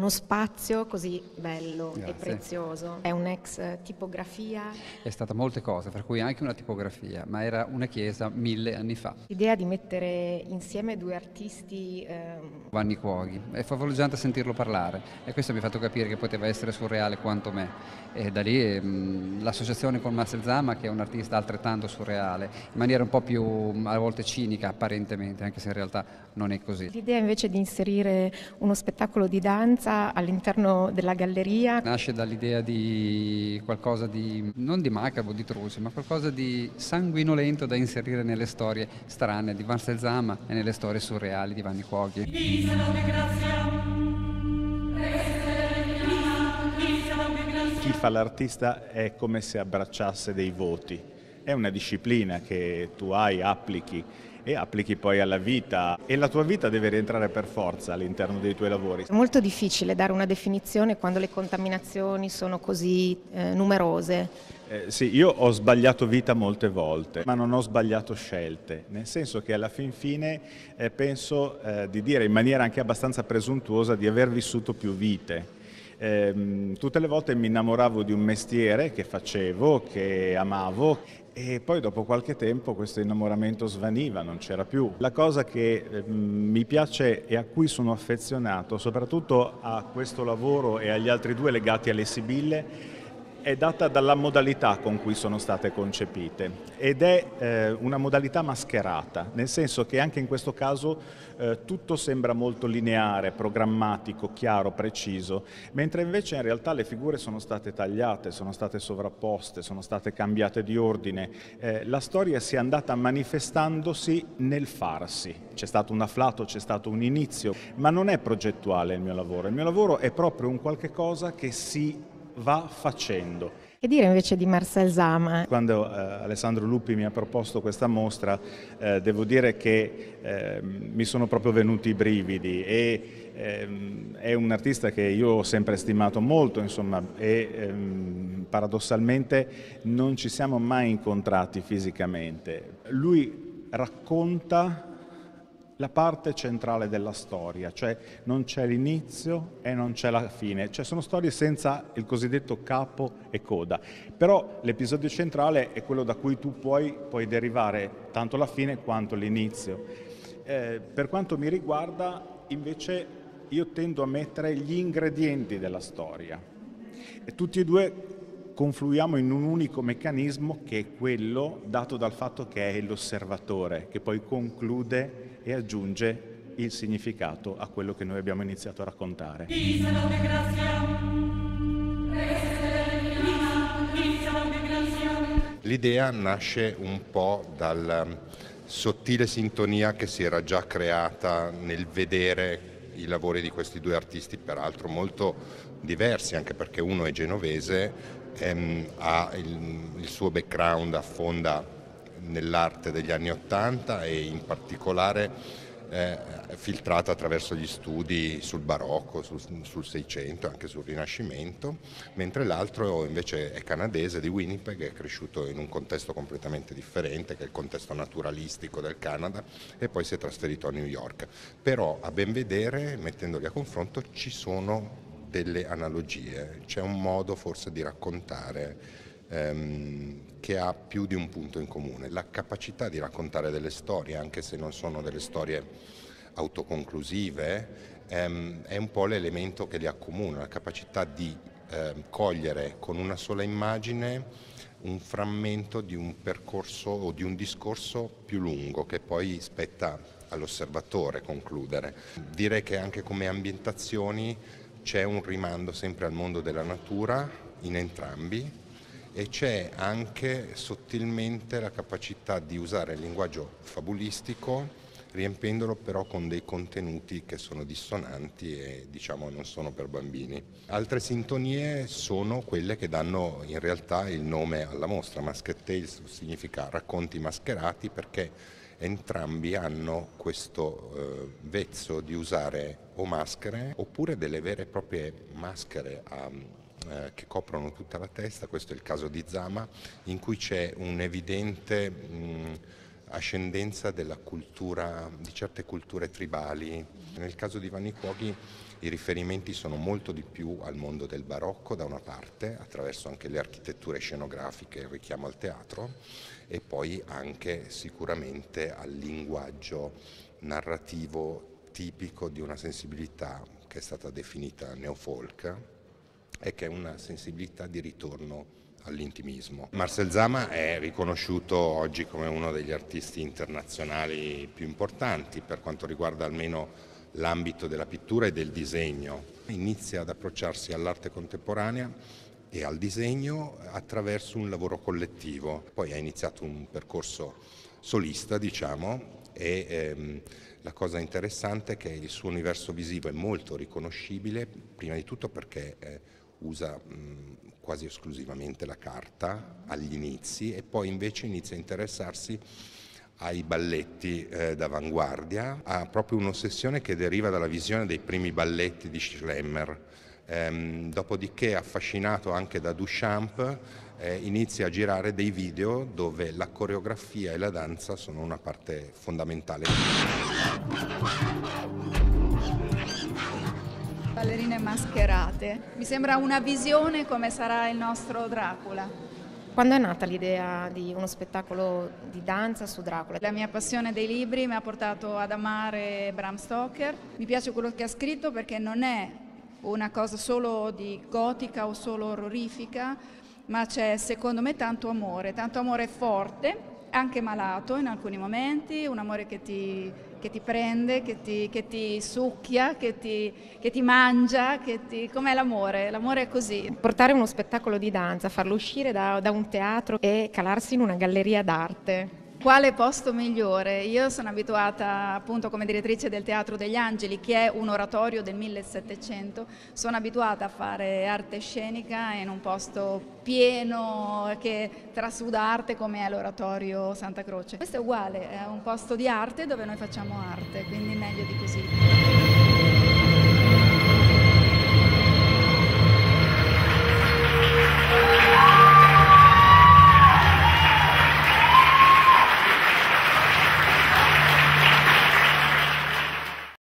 uno spazio così bello Grazie. e prezioso. È un'ex tipografia. È stata molte cose, fra cui anche una tipografia, ma era una chiesa 1000 anni fa. L'idea di mettere insieme due artisti Vanni Cuoghi, è favoleggiante sentirlo parlare e questo mi ha fatto capire che poteva essere surreale quanto me. E da lì l'associazione con Marcel Zama, che è un artista altrettanto surreale, in maniera un po' più a volte cinica apparentemente, anche se in realtà non è così. L'idea invece di inserire uno spettacolo di danza all'interno della galleria. Nasce dall'idea di qualcosa di, non di macabro, di truce, ma qualcosa di sanguinolento da inserire nelle storie strane di Marcel Zama e nelle storie surreali di Vanni Cuoghi. Chi fa l'artista è come se abbracciasse dei voti. È una disciplina che tu hai, applichi e applichi poi alla vita e la tua vita deve rientrare per forza all'interno dei tuoi lavori. È molto difficile dare una definizione quando le contaminazioni sono così numerose. Sì, io ho sbagliato vita molte volte, ma non ho sbagliato scelte, nel senso che alla fin fine penso di dire in maniera anche abbastanza presuntuosa di aver vissuto più vite. Tutte le volte mi innamoravo di un mestiere che facevo, che amavo e poi dopo qualche tempo questo innamoramento svaniva, non c'era più. La cosa che mi piace e a cui sono affezionato, soprattutto a questo lavoro e agli altri due legati alle Sibille, è data dalla modalità con cui sono state concepite ed è una modalità mascherata, nel senso che anche in questo caso tutto sembra molto lineare, programmatico, chiaro, preciso, mentre invece in realtà le figure sono state tagliate, sono state sovrapposte, sono state cambiate di ordine. La storia si è andata manifestandosi nel farsi. C'è stato un afflato, c'è stato un inizio, ma non è progettuale il mio lavoro è proprio un qualche cosa che si va facendo. Che dire invece di Marcel Zama? Quando Alessandro Lupi mi ha proposto questa mostra, devo dire che mi sono proprio venuti i brividi e è un artista che io ho sempre stimato molto, insomma, e paradossalmente non ci siamo mai incontrati fisicamente. Lui racconta la parte centrale della storia, cioè non c'è l'inizio e non c'è la fine, cioè sono storie senza il cosiddetto capo e coda, però l'episodio centrale è quello da cui tu puoi derivare tanto la fine quanto l'inizio. Per quanto mi riguarda, invece, io tendo a mettere gli ingredienti della storia e tutti e due confluiamo in un unico meccanismo che è quello dato dal fatto che è l'osservatore che poi conclude e aggiunge il significato a quello che noi abbiamo iniziato a raccontare. L'idea nasce un po' dalla sottile sintonia che si era già creata nel vedere i lavori di questi due artisti, peraltro molto diversi, anche perché uno è genovese, ha il suo background, affonda nell'arte degli anni '80 e in particolare filtrata attraverso gli studi sul barocco, sul Seicento, anche sul Rinascimento, mentre l'altro invece è canadese, di Winnipeg, è cresciuto in un contesto completamente differente, che è il contesto naturalistico del Canada, e poi si è trasferito a New York. Però a ben vedere, mettendoli a confronto, ci sono delle analogie, c'è un modo forse di raccontare che ha più di un punto in comune, la capacità di raccontare delle storie, anche se non sono delle storie autoconclusive, è un po' l'elemento che li accomuna, la capacità di cogliere con una sola immagine un frammento di un percorso o di un discorso più lungo che poi spetta all'osservatore concludere. Direi che anche come ambientazioni c'è un rimando sempre al mondo della natura in entrambi, e c'è anche sottilmente la capacità di usare il linguaggio fabulistico riempendolo però con dei contenuti che sono dissonanti e diciamo non sono per bambini. Altre sintonie sono quelle che danno in realtà il nome alla mostra. Masked Tales significa racconti mascherati perché entrambi hanno questo vezzo di usare o maschere oppure delle vere e proprie maschere che coprono tutta la testa. Questo è il caso di Zama, in cui c'è un evidente ascendenza della cultura, di certe culture tribali. Nel caso di Vanni Cuoghi i riferimenti sono molto di più al mondo del barocco da una parte, attraverso anche le architetture scenografiche, il richiamo al teatro, e poi anche sicuramente al linguaggio narrativo tipico di una sensibilità che è stata definita neofolk e che è una sensibilità di ritorno all'intimismo. Marcel Zama è riconosciuto oggi come uno degli artisti internazionali più importanti per quanto riguarda almeno l'ambito della pittura e del disegno. Inizia ad approcciarsi all'arte contemporanea e al disegno attraverso un lavoro collettivo. Poi ha iniziato un percorso solista, diciamo, e la cosa interessante è che il suo universo visivo è molto riconoscibile, prima di tutto perché usa quasi esclusivamente la carta agli inizi e poi invece inizia a interessarsi ai balletti d'avanguardia, ha proprio un'ossessione che deriva dalla visione dei primi balletti di Schlemmer. Dopodiché, affascinato anche da Duchamp, inizia a girare dei video dove la coreografia e la danza sono una parte fondamentale. Ballerine mascherate, mi sembra una visione come sarà il nostro Dracula. Quando è nata l'idea di uno spettacolo di danza su Dracula? La mia passione dei libri mi ha portato ad amare Bram Stoker. Mi piace quello che ha scritto perché non è una cosa solo di gotica o solo orrorifica, ma c'è secondo me tanto amore forte, anche malato in alcuni momenti, un amore che ti prende, che ti succhia, che ti mangia, com'è l'amore? L'amore è così. Portare uno spettacolo di danza, farlo uscire da un teatro e calarsi in una galleria d'arte. Quale posto migliore? Io sono abituata appunto come direttrice del Teatro degli Angeli, che è un oratorio del 1700, sono abituata a fare arte scenica in un posto pieno che trasuda arte come è l'oratorio Santa Croce. Questo è uguale, è un posto di arte dove noi facciamo arte, quindi meglio di così.